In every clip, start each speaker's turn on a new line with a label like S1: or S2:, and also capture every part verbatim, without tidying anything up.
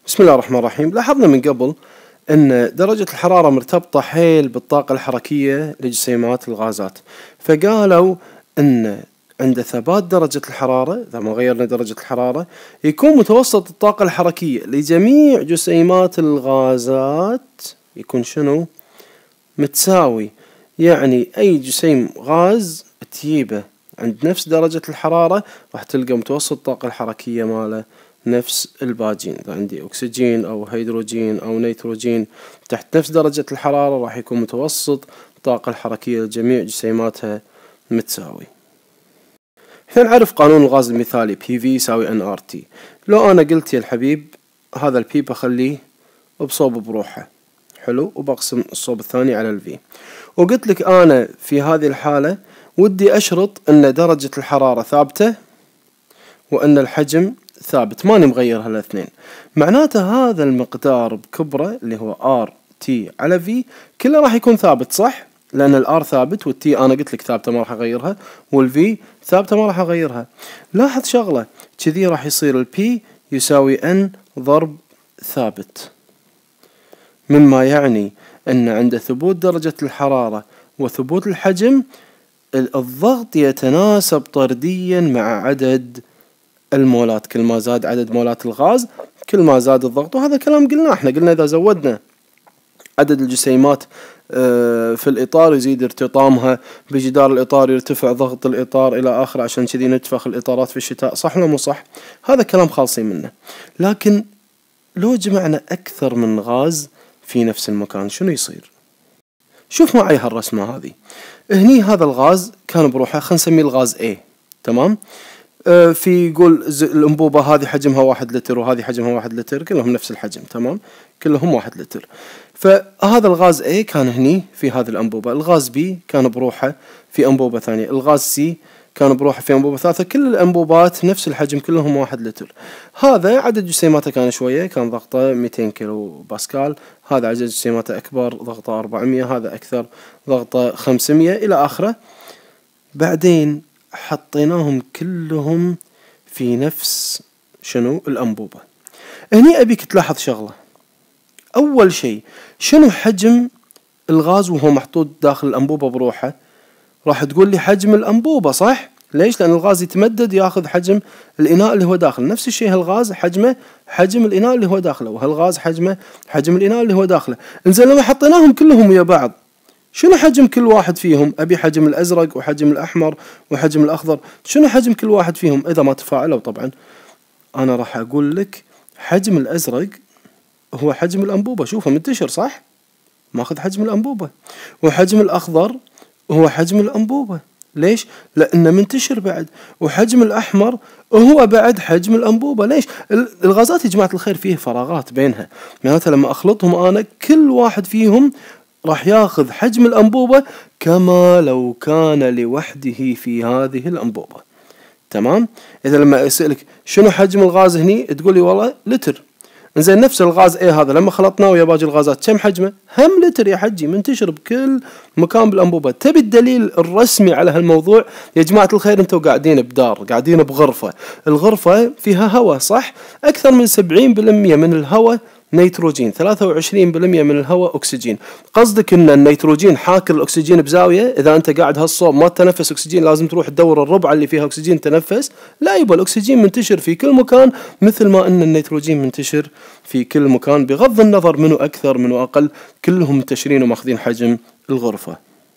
S1: بسم الله الرحمن الرحيم. لاحظنا من قبل أن درجة الحرارة مرتبطة حيل بالطاقة الحركية لجسيمات الغازات، فقالوا أن عند ثبات درجة الحرارة إذا ما غيرنا درجة الحرارة يكون متوسط الطاقة الحركية لجميع جسيمات الغازات يكون شنو؟ متساوي. يعني أي جسيم غاز تجيبه عند نفس درجة الحرارة راح تلقى متوسط الطاقة الحركية ماله نفس الباجين. إذا عندي أكسجين أو هيدروجين أو نيتروجين تحت نفس درجة الحرارة راح يكون متوسط الطاقة الحركية لجميع جسيماتها متساوي. احنا نعرف قانون الغاز المثالي بي في يساوي ان ار تي. لو أنا قلت يا الحبيب هذا البي بخليه بصوب بروحه، حلو، وبقسم الصوب الثاني على الفي، وقلت لك أنا في هذه الحالة ودي أشرط أن درجة الحرارة ثابتة وأن الحجم ثابت، ماني مغير هالاثنين. معناته هذا المقدار بكبره اللي هو ار تي على في كله راح يكون ثابت، صح؟ لأن الار ثابت والتي أنا قلت لك ثابتة ما راح أغيرها، والفي ثابتة ما راح أغيرها. لاحظ شغلة كذي راح يصير البي يساوي ان ضرب ثابت، مما يعني أن عند ثبوت درجة الحرارة وثبوت الحجم الضغط يتناسب طرديا مع عدد المولات. كل ما زاد عدد مولات الغاز كل ما زاد الضغط، وهذا كلام قلناه. احنا قلنا إذا زودنا عدد الجسيمات في الإطار يزيد ارتطامها بجدار الإطار، يرتفع ضغط الإطار إلى آخره، عشان كذي نتفخ الإطارات في الشتاء، صح ولا مو صح؟ هذا كلام خالصين منه. لكن لو جمعنا أكثر من غاز في نفس المكان شنو يصير؟ شوف معي هالرسمة هذه. هني هذا الغاز كان بروحه، خلينا نسميه الغاز A، تمام؟ آه في يقول الأنبوبة هذه حجمها واحد لتر وهذه حجمها واحد لتر، كلهم نفس الحجم، تمام؟ كلهم واحد لتر. فهذا الغاز A كان هني في هذه الأنبوبة، الغاز B كان بروحه في أنبوبة ثانية، الغاز C كان بروحه في أنبوبة ثالثة، كل الأنبوبات نفس الحجم كلهم واحد لتر. هذا عدد جسيماته كان شوية، كان ضغطه مئتين كيلو باسكال، هذا عدد جسيماته أكبر ضغطه أربعمية، هذا أكثر ضغطه خمسمية إلى آخره. بعدين حطيناهم كلهم في نفس شنو الأنبوبة. هني أبيك تلاحظ شغلة. أول شيء شنو حجم الغاز وهو محطوط داخل الأنبوبة بروحه؟ راح تقول لي حجم الأنبوبة، صح؟ ليش؟ لأن الغاز يتمدد ياخذ حجم الإناء اللي هو داخل. نفس الشيء هالغاز حجمه حجم الإناء اللي هو داخله، وهالغاز حجمه حجم الإناء اللي هو داخله. إنزين لما حطيناهم كلهم ويا بعض شنو حجم كل واحد فيهم؟ أبي حجم الأزرق وحجم الأحمر وحجم الأخضر، شنو حجم كل واحد فيهم إذا ما تفاعلوا؟ طبعا أنا راح أقول لك حجم الأزرق هو حجم الأنبوبة، شوفه منتشر، صح؟ ماخذ حجم الأنبوبة. وحجم الأخضر هو حجم الأنبوبة، ليش؟ لأنه منتشر بعد. وحجم الأحمر هو بعد حجم الأنبوبة، ليش؟ الغازات يا جماعة الخير فيه فراغات بينها، معناتها لما أخلطهم أنا كل واحد فيهم راح ياخذ حجم الأنبوبة كما لو كان لوحده في هذه الأنبوبة، تمام؟ إذا لما أسألك شنو حجم الغاز هني تقول لي والله لتر. إنزين نفس الغاز A هذا لما خلطناه ويا باقي الغازات كم حجمه؟ هم لتر يا حجي، منتشر بكل مكان بالأنبوبة. تبي الدليل الرسمي على هالموضوع؟ يا جماعة الخير انتوا قاعدين بدار، قاعدين بغرفة، الغرفة فيها هواء، صح؟ أكثر من سبعين بالمئة من الهواء نيتروجين، ثلاثة وعشرين بالمئة من الهواء أكسجين. قصدك أن النيتروجين حاكر الأكسجين بزاوية؟ إذا أنت قاعد هالصوب ما تتنفس أكسجين لازم تروح تدور الربعة اللي فيها أكسجين تنفس؟ لا، يبقى الأكسجين منتشر في كل مكان مثل ما أن النيتروجين منتشر في كل مكان، بغض النظر منه أكثر منه أقل، كلهم منتشرين وماخذين حجم الغرفة.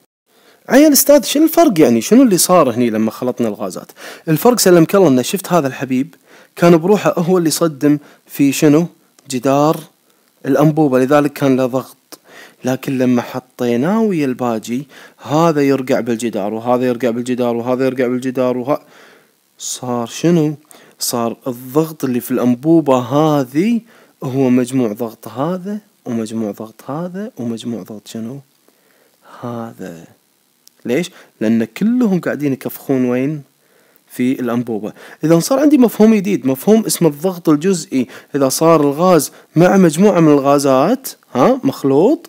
S1: عيال أستاذ شنو الفرق يعني؟ شنو اللي صار هني لما خلطنا الغازات؟ الفرق سلمك الله أن شفت هذا الحبيب كان بروحه هو اللي صدم في شنو؟ جدار الأنبوبة، لذلك كان له ضغط. لكن لما حطيناه ويا الباجي هذا يرجع بالجدار وهذا يرجع بالجدار وهذا يرجع بالجدار وها صار شنو؟ صار الضغط اللي في الأنبوبة هذه هو مجموع ضغط هذا ومجموع ضغط هذا ومجموع ضغط شنو؟ هذا. ليش؟ لأن كلهم قاعدين يكفخون وين؟ في الأنبوبة. إذا صار عندي مفهوم جديد، مفهوم اسمه الضغط الجزئي. إذا صار الغاز مع مجموعة من الغازات ها مخلوط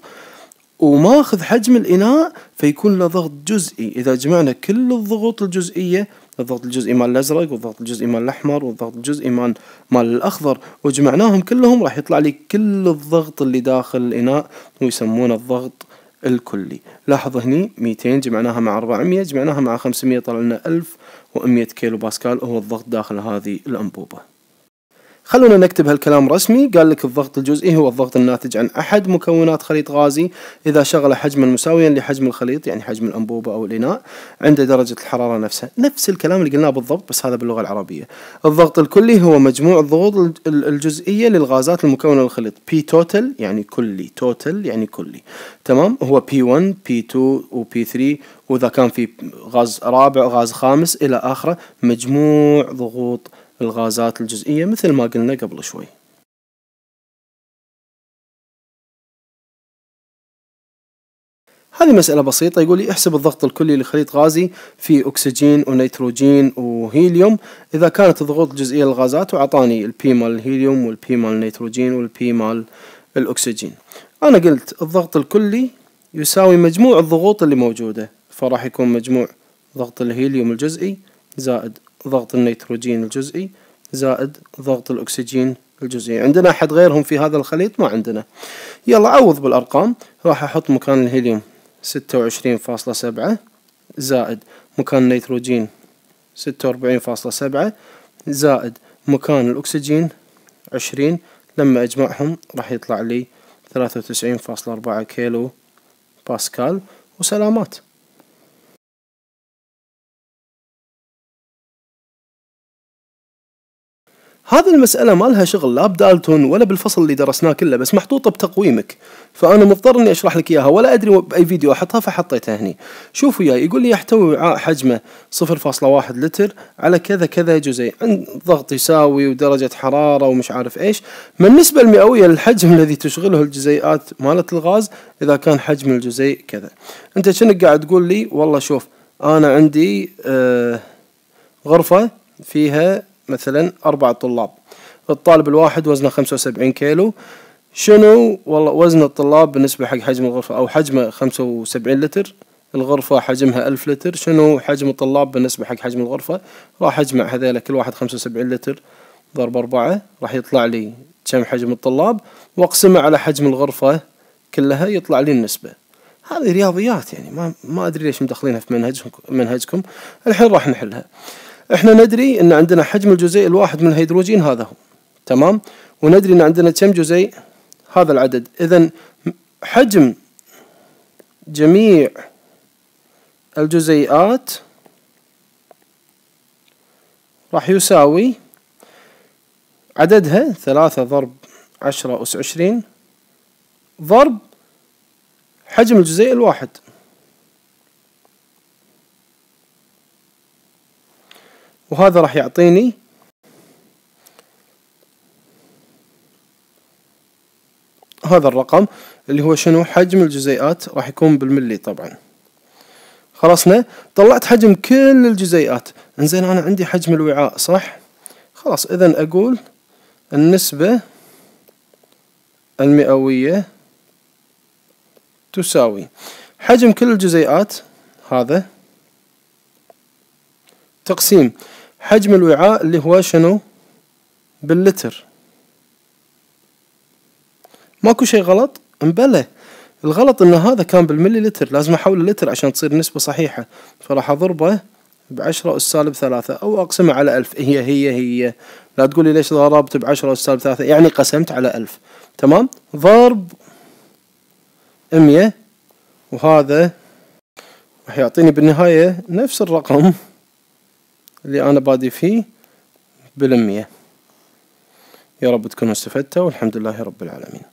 S1: وماخذ حجم الإناء فيكون له ضغط جزئي. إذا جمعنا كل الضغوط الجزئية الضغط الجزئي مال الأزرق، والضغط الجزئي مال الأحمر، والضغط الجزئي مال مال الأخضر، وجمعناهم كلهم راح يطلع لي كل الضغط اللي داخل الإناء ويسمونه الضغط الكلي. لاحظ هني مئتين جمعناها مع أربعمية جمعناها مع خمسمية طلع لنا ألف ومئة كيلو باسكال هو الضغط داخل هذه الأنبوبة. خلونا نكتب هالكلام رسمي. قال لك الضغط الجزئي هو الضغط الناتج عن أحد مكونات خليط غازي إذا شغل حجما مساويا لحجم الخليط، يعني حجم الأنبوبة أو الإناء، عند درجة الحرارة نفسها. نفس الكلام اللي قلناه بالضبط بس هذا باللغة العربية. الضغط الكلي هو مجموع الضغوط الجزئية للغازات المكونة للخليط. P total يعني كلي، total يعني كلي، تمام. هو بي ون بي تو و بي ثري، وإذا كان في غاز رابع غاز خامس إلى آخره، مجموع ضغوط الغازات الجزئية مثل ما قلنا قبل شوي. هذه مسألة بسيطة. يقول لي احسب الضغط الكلي لخليط غازي فيه أكسجين ونيتروجين وهيليوم إذا كانت الضغوط الجزئية للغازات، وأعطاني البي مال الهيليوم والبي مال النيتروجين والبي مال الأكسجين. أنا قلت الضغط الكلي يساوي مجموع الضغوط اللي موجودة، فراح يكون مجموع ضغط الهيليوم الجزئي زائد ضغط النيتروجين الجزئي زائد ضغط الأكسجين الجزئي. عندنا أحد غيرهم في هذا الخليط؟ ما عندنا. يلا عوض بالأرقام. راح أحط مكان الهيليوم ستة وعشرين فاصلة سبعة زائد مكان النيتروجين ستة وأربعين فاصلة سبعة زائد مكان الأكسجين عشرين. لما أجمعهم راح يطلع لي ثلاثة وتسعين فاصلة أربعة كيلو باسكال. وسلامات. هذه المسألة ما لها شغل لا بدالتون ولا بالفصل اللي درسناه كله، بس محطوطة بتقويمك، فأنا مضطر إني أشرح لك إياها، ولا أدري بأي فيديو أحطها فحطيتها هني. شوف وياي. يقول لي يحتوي وعاء حجمه صفر فاصلة واحد لتر على كذا كذا جزيء، عند ضغط يساوي ودرجة حرارة ومش عارف إيش، من النسبة المئوية للحجم الذي تشغله الجزيئات مالت الغاز إذا كان حجم الجزيء كذا. أنت شنك قاعد تقول لي؟ والله شوف أنا عندي آه غرفة فيها مثلا أربع طلاب، الطالب الواحد وزنه خمسة وسبعين كيلو. شنو والله وزن الطلاب بالنسبة حق حجم الغرفة، أو حجمه خمسة وسبعين لتر، الغرفة حجمها ألف لتر، شنو حجم الطلاب بالنسبة حق حجم الغرفة؟ راح أجمع هذيلا كل واحد خمسة وسبعين لتر ضرب أربعة، راح يطلع لي كم حجم الطلاب، وأقسمه على حجم الغرفة كلها يطلع لي النسبة. هذه رياضيات يعني ما ما أدري ليش مدخلينها في منهجكم منهجكم الحين راح نحلها. احنا ندري ان عندنا حجم الجزيء الواحد من الهيدروجين هذا هو، تمام، وندري ان عندنا كم جزيء، هذا العدد. اذا حجم جميع الجزيئات راح يساوي عددها ثلاثة ضرب عشرة أس عشرين ضرب حجم الجزيء الواحد. وهذا راح يعطيني هذا الرقم اللي هو شنو؟ حجم الجزيئات، راح يكون بالملي طبعا. خلصنا، طلعت حجم كل الجزيئات. انزين انا عندي حجم الوعاء صح؟ خلاص اذا اقول النسبة المئوية تساوي حجم كل الجزيئات هذا تقسيم حجم الوعاء اللي هو شنو؟ باللتر. ماكو شيء غلط؟ مبلى. الغلط ان هذا كان بالملي لتر، لازم احوله لتر عشان تصير نسبة صحيحة، فراح اضربه بعشرة اس سالب ثلاثة او اقسمه على ألف. هي هي هي لا تقول لي ليش ضربت بعشرة اس سالب ثلاثة، يعني قسمت على ألف، تمام، ضرب مية، وهذا راح يعطيني بالنهاية نفس الرقم اللي أنا بادي فيه بالمية. يا رب تكونوا استفدتوا، والحمد لله رب العالمين.